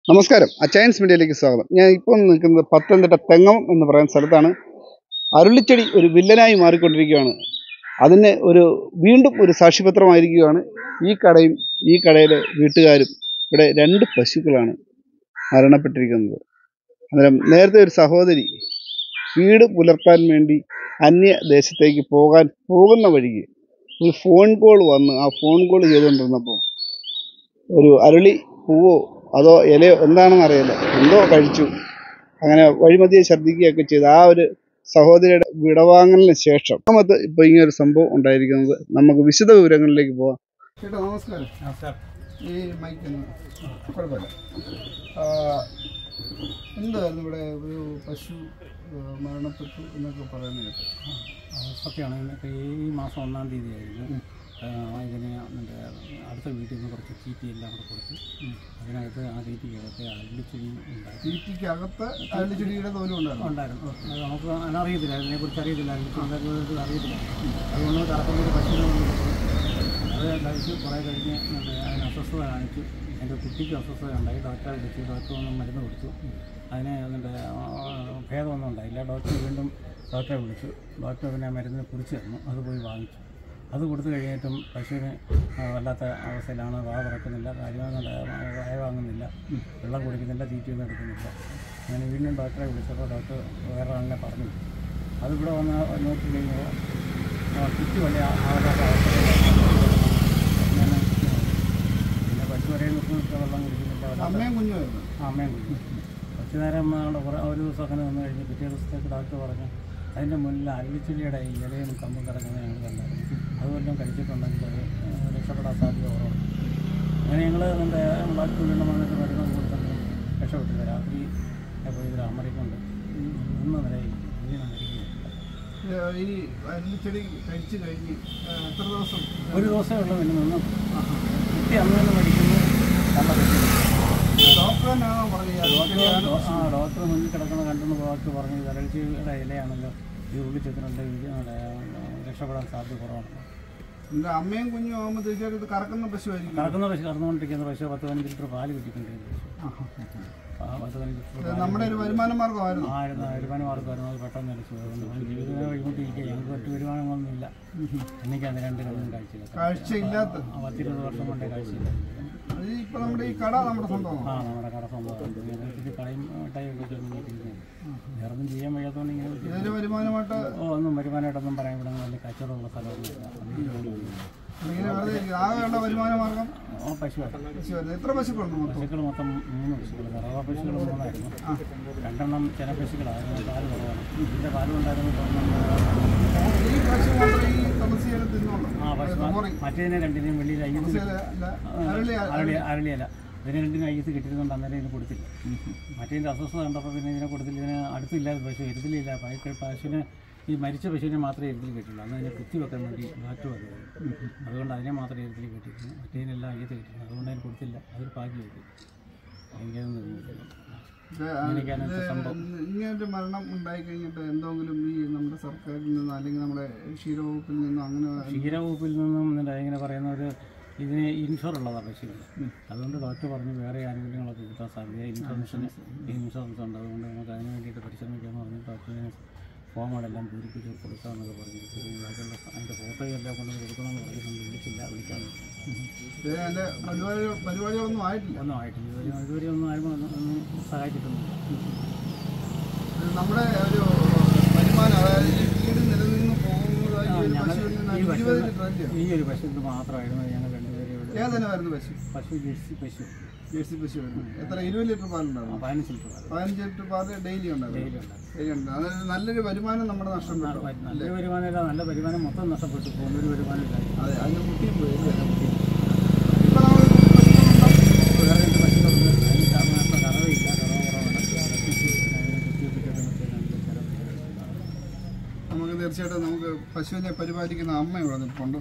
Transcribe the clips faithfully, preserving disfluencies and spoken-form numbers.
നമസ്കാരം, അച്ചയൻസ് മീഡിയയിലേക്ക് സ്വാഗതം. ഞാൻ ഇപ്പോൾ നിൽക്കുന്നത് പത്തനംതിട്ട തെങ്ങം എന്ന് പറയുന്ന സ്ഥലത്താണ്. അരുളിച്ചെടി ഒരു വില്ലനായി മാറിക്കൊണ്ടിരിക്കുകയാണ്. അതിന് ഒരു വീണ്ടും ഒരു സാക്ഷ്യപത്രമായിരിക്കുകയാണ് ഈ കടയും ഈ കടയിലെ വീട്ടുകാരും. ഇവിടെ രണ്ട് പശുക്കളാണ് മരണപ്പെട്ടിരിക്കുന്നത്. അന്നേരം നേരത്തെ ഒരു സഹോദരി വീട് പുലർത്താൻ വേണ്ടി അന്യ ദേശത്തേക്ക് പോകാൻ പോകുന്ന വഴിക്ക് ഒരു ഫോൺ കോൾ വന്ന് ആ ഫോൺ കോൾ ചെയ്തുകൊണ്ടിരുന്നപ്പോൾ ഒരു അരളി പൂവോ അതോ ഇലയോ എന്താണെന്ന് അറിയില്ല, എന്തോ കഴിച്ചു, അങ്ങനെ വഴിമതിയെ ഛർദ്ദിക്കുകയൊക്കെ ചെയ്ത് ആ ഒരു സഹോദരിയുടെ വിടവാങ്ങലിന് ശേഷം നമുക്ക് ഇപ്പോൾ ഇങ്ങനെ ഒരു സംഭവം ഉണ്ടായിരിക്കുന്നത്. നമുക്ക് വിശദ വിവരങ്ങളിലേക്ക് പോവാം. ചേട്ടാ നമസ്കാരം. നമസ്കാരം. ഈ മൈക്കൊന്നും കുഴപ്പമില്ല. എന്തായിരുന്നു ഇവിടെ ഒരു പശു മരണപ്പെട്ടു എന്നൊക്കെ പറയുന്നത് കേട്ടു? സത്യമാണ്. ഇപ്പോൾ ഈ മാസം ഒന്നാം തീയതി ആയിരുന്നു ഇതിന് എൻ്റെ അടുത്ത വീട്ടിൽ നിന്ന് കുറച്ച് തീറ്റി എല്ലാം കൂടെ കൊടുത്ത് അതിനകത്ത് ആ തീറ്റിക്കകത്ത് അരളിച്ചെടി ഉണ്ടായി. തീറ്റിക്കകത്ത് അരളിച്ചെടിയുടെ തോലും ഉണ്ടായിരുന്നു ഉണ്ടായിരുന്നു അത് നമുക്ക് അതിനറിയത്തില്ല, അതിനെക്കുറിച്ച് അറിയത്തില്ല, അരളിച്ചെടി അറിയത്തില്ല. അതുകൊണ്ട് കറക്കുന്നൊരു പശുവിനെ അത് കഴിച്ച് കുറേ കഴിഞ്ഞ് അതിന് അസ്വസ്ഥത കാണിച്ചു. എൻ്റെ കുട്ടിക്ക് അസ്വസ്ഥത ഉണ്ടായി. ഡോക്ടറെ വിളിച്ചു, ഡോക്ടർ വന്ന് മരുന്ന് കൊടുത്തു. അതിന് അതിൻ്റെ ഭേദമൊന്നും ഉണ്ടായില്ല. ഡോക്ടർ വീണ്ടും ഡോക്ടറെ വിളിച്ചു. ഡോക്ടർ പിന്നെ മരുന്നിനെ കുറിച്ച് തന്നു. അത് പോയി വാങ്ങിച്ചു. അത് കൊടുത്തു കഴിഞ്ഞിട്ടും പശുവിന് വല്ലാത്ത അവസ്ഥയിലാണ്. വാ തുറക്കുന്നില്ല, കാര്യമൊന്നും വായ വാങ്ങുന്നില്ല, വെള്ളം കുടിക്കുന്നില്ല, തീറ്റയൊന്നും എടുക്കുന്നില്ല. അങ്ങനെ വീണ്ടും ഡോക്ടറെ വിളിച്ചപ്പോൾ ഡോക്ടർ വേറെ ആളിനെ പറഞ്ഞു. അതിവിടെ വന്ന് നോക്കി കഴിഞ്ഞപ്പോൾ കുറ്റി വലിയ ആകാത്ത അവസ്ഥയിലാണ്. പിന്നെ പശു വരെ നിൽക്കുന്നിട്ട് വെള്ളം കുടിക്കുന്നില്ല. അമ്മയും കുഞ്ഞുമായിരുന്നു. അമ്മയും കുഞ്ഞു കുറച്ച് നേരം കുറേ ഒരു ദിവസം അങ്ങനെ വന്നു കഴിഞ്ഞ് പിറ്റേ ദിവസത്തേക്ക് ഡോക്ടർ പറഞ്ഞു അതിൻ്റെ മുന്നിൽ അരളിച്ചെടിയുടെ ഇലയും കമ്പും കിടക്കുന്നത് ഞങ്ങൾ കണ്ടായിരുന്നു. അതുകൊണ്ടും കഴിച്ചിട്ടുണ്ടെങ്കിൽ അത് രക്ഷപ്പെടാൻ സാധ്യത കുറവാണ്. അങ്ങനെ ഞങ്ങൾ എൻ്റെ ഡോക്ടർ വീണ്ടും വന്നിട്ട് മരുന്ന് കൊടുത്തെങ്കിലും രക്ഷപ്പെട്ടില്ല. രാത്രി പോയി ഇതിൽ അമറിക്കൊണ്ട് നിന്ന് നിലയിൽ ഇങ്ങനെ മരിക്കുന്നു. ഈ അരളിച്ചെടി കഴിച്ചു കഴിഞ്ഞ് എത്ര ദിവസം? ഒരു ദിവസമേ ഉള്ളൂ. പിന്നെ നിന്ന് കുട്ടി അന്ന് തന്നെ മരിക്കുന്നു. ഡോക്ടറിനാണോ പറഞ്ഞത്? ആ ഡോക്ടർ മുന്നിൽ കിടക്കുന്ന കണ്ടെന്ന് ഡോക്ടർ പറഞ്ഞു അരളിച്ചെടിയുടെ ഇലയാണല്ലോ ഈ ഉള്ളിച്ചെത്തിനുണ്ട്, രക്ഷപ്പെടാൻ സാധ്യത കുറവാണ്. എൻ്റെ അമ്മയും കുഞ്ഞും ആകുമ്പോൾ തീർച്ചയായിട്ടും ഇത് കറക്കുന്ന പശുവായിരിക്കും. കറക്കുന്ന പശു കറന്നുകൊണ്ടിരിക്കുന്ന പശു പത്ത് പതിനഞ്ച് ലിറ്റർ പാല് കിട്ടിക്കൊണ്ടിരിക്കുന്നു. പത്ത് പതിനഞ്ച് ലിറ്റർ നമ്മുടെ ഒരു വരുമാന മാർഗ്ഗമായിരുന്നു. ആയിരുന്നു വരുമാന മാർഗ്ഗമായിരുന്നു. അത് പെട്ടെന്ന് അടിച്ചു. അതുകൊണ്ട് ജീവിതം വഴിമുട്ടിയിരിക്കുക. ഞങ്ങൾക്ക് ഒറ്റ വരുമാനങ്ങളൊന്നുമില്ല. എനിക്കന്ന് രണ്ട് കണ്ണും കാഴ്ചയില്ല. കാഴ്ചയില്ലാത്ത പത്തിരുപത് വർഷം കൊണ്ടേ കാഴ്ചയില്ല. ഇപ്പൊ നമ്മുടെ ഈ കട നമ്മുടെ സ്വന്തമാണ്. ആ നമ്മുടെ കട സ്വന്തമാണ്. കടയും മിഠായിയൊക്കെ ചെന്നിരിക്കുന്നത് വേറൊന്നും ചെയ്യാൻ വയ്യാത്തതുകൊണ്ട് ഇങ്ങനെ വരുമാനമായിട്ട് ഓ ഒന്നും വരുമാനമായിട്ടൊന്നും പറയാൻ ഇവിടെ നല്ല കച്ചവടമുള്ള സ്ഥലമൊന്നുമില്ല. വരുമാന മാർഗം പശുവായിരുന്നു. എത്ര പശുക്കളുണ്ട്? പശുക്കൾ മൊത്തം മൂന്ന് പശുക്കൾ. കറവ പശുക്കൾ മൂന്നായിരുന്നു. രണ്ടെണ്ണം ചില പശുക്കളായിരുന്നു. പാല് കുറവാണ്. ഇതിൻ്റെ പാല് കൊണ്ടായിരുന്നു. ആ പശു മറ്റേതിനെ രണ്ടിനെയും വെളിയിൽ അയ്യത്ത് അരളി അരളിയല്ല ഇതിനെ രണ്ടിനും അയ്യത്ത് കിട്ടിയിരുന്നുണ്ട്. അന്നേരം ഇതിന് കൊടുത്തില്ല. മറ്റേതിൻ്റെ അസ്വസ്ഥത കണ്ടപ്പോൾ പിന്നെ ഇതിനെ കൊടുത്തില്ല. ഇതിന് അടുത്തില്ലാതെ പശു എരുതിലില്ല. പശുവിന് ഈ മരിച്ച പശുവിനെ മാത്രമേ എരുതിൽ കെട്ടിയുള്ളൂ. അന്ന് അതിനെ കുത്തി വെക്കാൻ വേണ്ടി മാറ്റം വരുന്നത്. അതുകൊണ്ട് അതിനെ മാത്രമേ എരുതിൽ കെട്ടിയിരുന്നു. മറ്റേതിനെല്ലാം അയ്യത്ത് കിട്ടിയിരുന്നു. അതുകൊണ്ട് അതിന് കൊടുത്തില്ല. അതൊരു ഭാഗ്യം കിട്ടി. എനിക്കതൊന്നും ഇങ്ങനൊരു മരണം ഉണ്ടായി കഴിഞ്ഞിട്ട് എന്തെങ്കിലും ഈ നമ്മുടെ സർക്കാരിൽ നിന്നോ അല്ലെങ്കിൽ നമ്മുടെ ക്ഷീരവകുപ്പിൽ നിന്നോ അങ്ങനെ ക്ഷീരവകുപ്പിൽ നിന്നും ഇങ്ങനെ പറയുന്ന ഒരു ഇതിന് ഇൻഷുർ ഉള്ളതാണ് പശുക്കൾ. അതുകൊണ്ട് ഡോക്ടർ പറഞ്ഞു വേറെ ആനുകൂല്യങ്ങളൊക്കെ കിട്ടാൻ സാധ്യത ഇൻഷുറൻസിന് ഇൻഷുറൻസ് ഉണ്ട്. അതുകൊണ്ട് നമുക്ക് അതിന് വേണ്ടിയിട്ട് പരിശ്രമിക്കാമെന്ന് പറഞ്ഞ് ഡോക്ടറിന് ഫോമുകളെല്ലാം പൂരിപ്പിച്ച് കൊടുക്കാമെന്നൊക്കെ പറഞ്ഞു. ബാക്കിയുള്ള അതിൻ്റെ ഫോട്ടോയെല്ലാം കൊണ്ട് കൊടുക്കണമെന്ന് പറഞ്ഞിട്ടുണ്ട്. വിളിച്ചില്ല, വിളിക്കാൻ പരിപാടികളൊന്നും ആയിട്ടില്ല. ഒന്നും ആയിട്ടില്ല. ഇതുവരെ ഇതുവരെ ഒന്നും ആരും ഒന്നും സഹായിച്ചിട്ടൊന്നും. നമ്മുടെ ഒരു വരുമാനം അതായത് വീട് നിലനിന്ന് പോകുന്നതായി ഈ ഒരു പശുവിന് മാത്രമായിരുന്നു ഞങ്ങൾ രണ്ടുപേരും. ഏതായിരുന്നു പശു? പശു ജേഴ്സി പശു. ജേഴ്സി പശു എത്ര? ഇരുപത് ലിറ്റർ പാലുണ്ടാവും. പതിനഞ്ച് ലിറ്റർ പതിനഞ്ച് ലിറ്റർ പാല് ഡെയിലി ഉണ്ടാവും. ഡെയിലി ഉണ്ട്. അതായത് നല്ലൊരു വരുമാനം നമ്മുടെ നഷ്ടപ്പെട്ടു. നല്ലൊരു വരുമാനമില്ല. നല്ല വരുമാനം മൊത്തം നഷ്ടപ്പെട്ടു. പോകുന്നൊരു വരുമാനമില്ല. അതെ, അതിന് കുട്ടിയും പോയി. നമുക്ക് തീർച്ചയായിട്ടും നമുക്ക് പശുവിനെ പരിപാലിക്കുന്ന അമ്മ ഇവിടെ നിൽപ്പുണ്ട്.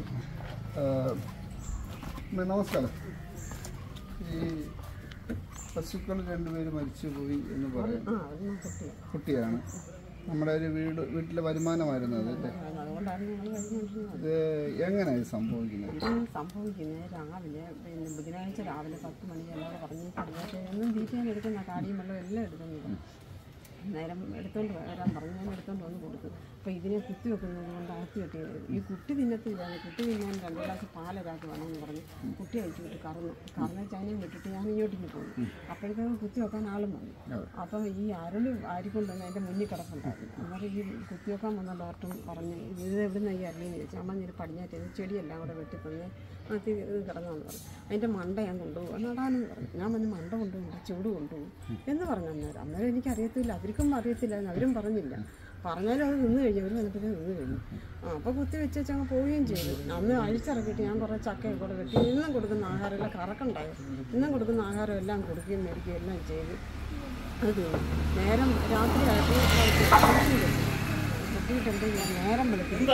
നമസ്കാരം. ഈ പശുക്കൾ രണ്ടുപേര് മരിച്ചുപോയി എന്ന് പറയും. കുട്ടിയാണ്. നമ്മുടെ ഒരു വീട് വീട്ടിലെ വരുമാനമായിരുന്നു അതല്ലേ? അതുകൊണ്ടാണ് ഞങ്ങൾ കഴിഞ്ഞുകൊണ്ടിരുന്നത്. ഇത് എങ്ങനെയാണ് സംഭവിക്കുന്നത്? ഇത് സംഭവിക്കുന്നത് രാവിലെ പിന്നെ ബുധനാഴ്ച രാവിലെ പത്ത് മണിക്ക് എല്ലാവരും പറഞ്ഞ് പഠിക്കാത്ത ഒന്നും തീറ്റാൻ എടുക്കുന്ന കാടിയും വെള്ളം എല്ലാം എടുക്കുന്നത്. നേരം എടുത്തോണ്ട് വരാൻ പറഞ്ഞു, ഞാൻ എടുത്തോണ്ട് വന്ന് കൊടുക്കും. അപ്പോൾ ഇതിനെ കുത്തി വെക്കുന്നത് കൊണ്ട് അകത്ത് കെട്ടിയത് ഈ കുട്ടി തിന്നത്തില്ലാതെ കുട്ടി തിന്നാൻ രണ്ട് ഗ്ലാസ് പാലൊരാൾക്ക് വേണമെന്ന് പറഞ്ഞ് കുട്ടി അയച്ചു വിട്ട് കറന്നു കറന്ന ചാനയും വിട്ടിട്ട് ഞാൻ ഇങ്ങോട്ടിന് പോകും. അപ്പോഴത്തേക്കും കുത്തി വെക്കാൻ ആളും വന്നു. അപ്പം ഈ അരുളി വാരിക്കൊണ്ടുവന്ന് എൻ്റെ മുന്നിൽ കിടപ്പുണ്ടായിരുന്നു. അന്നേരം ഈ കുത്തി വെക്കാൻ വന്ന ഡോക്ടറും പറഞ്ഞ് ഇത് എവിടെ നിന്ന് ഈ അരുളിന്ന് ചോദിച്ചു. അമ്മ ഞാൻ പടിഞ്ഞാറ്റത് ചെടിയെല്ലാം കൂടെ വെട്ടിത്തന്ന് അത് കിടന്നാന്ന് പറഞ്ഞു. അതിൻ്റെ മണ്ട ഞാൻ കൊണ്ടുപോകും നടാനെന്ന് പറഞ്ഞു. ഞാൻ വന്ന് മണ്ട കൊണ്ടുപോകും ചൂട് കൊണ്ടുപോകും എന്ന് പറഞ്ഞു. അന്നേരം അന്നേരം എനിക്കറിയത്തില്ല, അവർക്കും അറിയത്തില്ലായിരുന്നു, അവരും പറഞ്ഞില്ല. പറഞ്ഞാലും അത് നിന്ന് കഴിഞ്ഞു, അവർ വന്നപ്പോഴേ നിന്ന് കഴിഞ്ഞു. ആ അപ്പോൾ കുത്തി വെച്ച് വെച്ച് അങ്ങ് പോവുകയും ചെയ്തു. അന്ന് അഴിച്ചിറക്കിയിട്ട് ഞാൻ കുറേ ചക്കയൊക്കെ കൂടെ വെട്ടി ഇന്നും കൊടുക്കുന്ന ആഹാരമെല്ലാം കറക്കുണ്ടായോ ഇന്നും കൊടുക്കുന്ന ആഹാരം എല്ലാം കൊടുക്കുകയും മേടിക്കുകയും എല്ലാം ചെയ്ത് അത് നേരം രാത്രി ആയപ്പോൾ കുട്ടിയിട്ട് എന്ത് ചെയ്യാൻ നേരം വിളിക്കുന്നു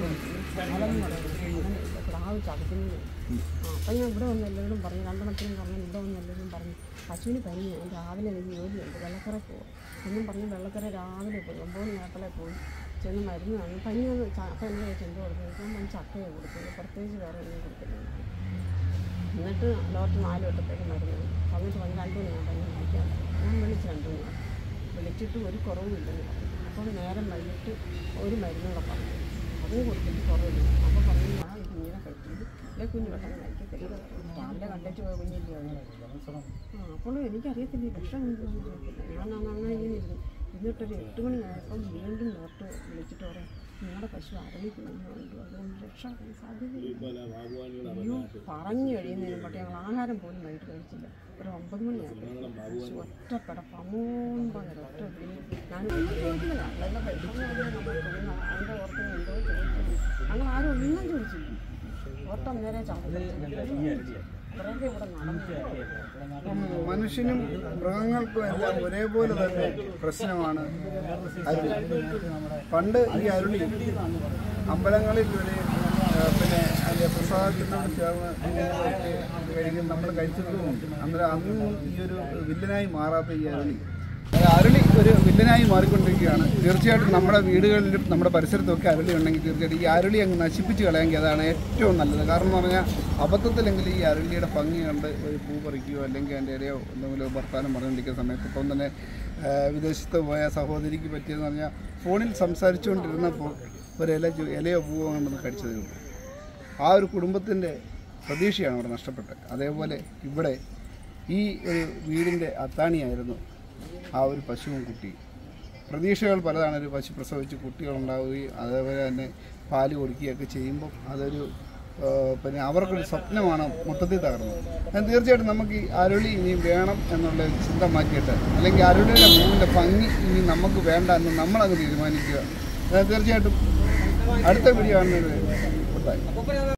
പ്രാവ് ചതക്കുന്നത്. ആ അപ്പം ഞാൻ ഇവിടെ വന്ന് എല്ലാവരും പറഞ്ഞു, രണ്ടെണ്ണത്തിനും പറഞ്ഞു ഇവിടെ വന്ന് എല്ലാവരും പറഞ്ഞു പശുവിന് പനി ഞാൻ രാവിലെ എനിക്ക് ജോലിയുണ്ട് വെള്ളക്കര പോകും എന്നും പറഞ്ഞ് വെള്ളക്കര രാവിലെ പോയി ഒമ്പത് നേരത്തിലെ പോയി ചെന്ന് മരുന്ന് വാങ്ങി പനി ഒന്ന് അപ്പം എന്നെ ചെന്ന് കൊടുത്തു ഞാൻ ചക്കയെ കൊടുത്തത് പ്രത്യേകിച്ച് വേറെ ഒന്നും കൊടുത്തില്ല. എന്നിട്ട് ഡോക്ടർ നാല് വട്ടത്തേക്ക് മരുന്ന് വന്നിട്ട് വന്ന് രണ്ടു മണി ഞാൻ പനി വാങ്ങിക്കാൻ ഞാൻ വിളിച്ച് രണ്ടു മണി വിളിച്ചിട്ട് ഒരു കുറവുമില്ലെന്ന് പറഞ്ഞു. അപ്പോൾ നേരം വൈകിട്ട് ഒരു മരുന്നുകൂടെ പറഞ്ഞു, അതും കൊടുത്തിട്ട് കുറവില്ല. അപ്പോൾ പറഞ്ഞു ഞാൻ ഈ കുഞ്ഞിനെ കഴിക്കുന്നത് അല്ലെ കുഞ്ഞ് പെട്ടെന്ന് കഴിക്കത്തില്ല, രാവിലെ കണ്ടിട്ട് പോയ കുഞ്ഞില്ലേ ആ അപ്പോൾ എനിക്കറിയത്തില്ല ഈ വിഷം എന്തെന്ന് അറിയത്തില്ല. ഞാൻ അങ്ങനെ ഇങ്ങനെ ഇരുന്നു എന്നിട്ടൊരു എട്ട് മണിയായപ്പം വീണ്ടും ഡോക്ടർ വിളിച്ചിട്ട് പറയാം നിങ്ങളുടെ പശു അരളിക്കുന്നുണ്ട്, അതുകൊണ്ട് രക്ഷപ്പെടാൻ സാധ്യതയില്ല. അയ്യോ പറഞ്ഞു കഴിയുന്നതിന് പറ്റി ഞങ്ങൾ ആഹാരം പോലും വൈകിട്ട് കഴിച്ചില്ല. ഒരു ഒമ്പത് മണിയായപ്പോൾ പശു ഒറ്റപ്പെട പമോൻ പകരം ഒറ്റ ഞാനൊന്നും ചോദിക്കില്ല. ഞങ്ങളുടെ വിഷം അതിൻ്റെ ഓർക്കുന്ന എന്തോ ചോദിക്കുന്നു. ഞങ്ങൾ ആരും ഒന്നും ചോദിച്ചില്ല. ഓട്ടം നേരെ ചാടും മനുഷ്യനും മൃഗങ്ങൾക്കും എല്ലാം ഒരേപോലെ തന്നെ പ്രശ്നമാണ് അരുളി. പണ്ട് ഈ അരുളി അമ്പലങ്ങളിൽ വരെ പിന്നെ അതിൻ്റെ പ്രസാദത്തിനോട് ചേർന്ന് കഴിക്കും നമ്മൾ കഴിച്ചിട്ടുമുണ്ട്. അന്നേരം അന്നും ഈ ഒരു വില്ലനായി മാറാത്ത ഈ അരുളി അരുളി ഒരു വില്ലനായി മാറിക്കൊണ്ടിരിക്കുകയാണ്. തീർച്ചയായിട്ടും നമ്മുടെ വീടുകളിലും നമ്മുടെ പരിസരത്തൊക്കെ അരുളി ഉണ്ടെങ്കിൽ തീർച്ചയായിട്ടും ഈ അരുളി അങ്ങ് നശിപ്പിച്ച് കളയാമെങ്കിൽ അതാണ് ഏറ്റവും നല്ലത്. കാരണം എന്ന് പറഞ്ഞാൽ അബദ്ധത്തിലെങ്കിൽ ഈ അരുളിയുടെ ഭംഗി കണ്ട് ഒരു പൂ പറിക്കുകയോ അല്ലെങ്കിൽ അതിൻ്റെ ഇലയോ എന്തെങ്കിലും ഭർത്താനം പറഞ്ഞുകൊണ്ടിരിക്കുന്ന സമയത്ത് ഇപ്പം തന്നെ വിദേശത്ത് പോയ സഹോദരിക്ക് പറ്റിയെന്ന് പറഞ്ഞാൽ ഫോണിൽ സംസാരിച്ചുകൊണ്ടിരുന്നപ്പോൾ ഒരു ഇല ഇലയോ പൂവോ കൊണ്ടൊന്ന് കടിച്ചതേ ഉള്ളൂ. ആ ഒരു കുടുംബത്തിൻ്റെ പ്രതീക്ഷയാണ് അവിടെ നഷ്ടപ്പെട്ടത്. അതേപോലെ ഇവിടെ ഈ ഒരു വീടിൻ്റെ അത്താണിയായിരുന്നു ആ ഒരു പശുവും കുട്ടിയും. പ്രതീക്ഷകൾ പലതാണ്. ഒരു പശു പ്രസവിച്ച് കുട്ടികളുണ്ടാവുകയും അതേപോലെ തന്നെ പാല് കൊടുക്കുകയൊക്കെ ചെയ്യുമ്പോൾ അതൊരു പിന്നെ അവർക്കൊരു സ്വപ്നമാണ് മൊത്തത്തിൽ തകർന്നത്. ഞാൻ തീർച്ചയായിട്ടും നമുക്ക് ഈ അരുളി ഇനി വേണം എന്നുള്ള ചിന്ത മാറ്റിയിട്ട് അല്ലെങ്കിൽ അരുളിയുടെ പൂവിൻ്റെ ഭംഗി ഇനി നമുക്ക് വേണ്ട എന്ന് നമ്മളത് തീരുമാനിക്കുക. തീർച്ചയായിട്ടും അടുത്ത വീഡിയോ കാണുന്നത്